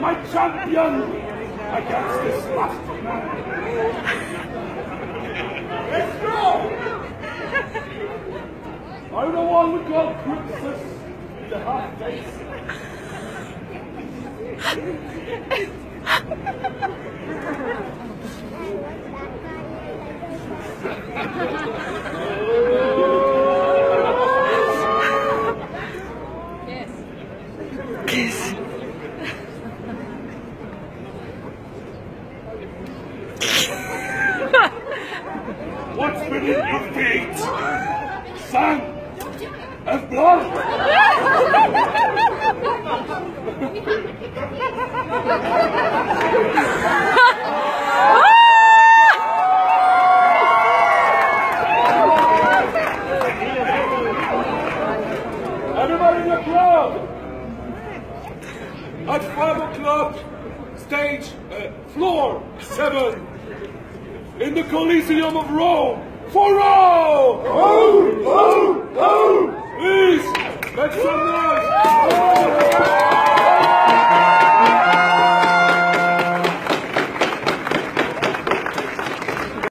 my champion against this last man. Let's go! I'm the one we call Princess the half face. Kiss. What's beneath your feet? Sand and blood? Everybody in the crowd! At 5 o'clock, stage floor 7 in the Coliseum of Rome for Rome!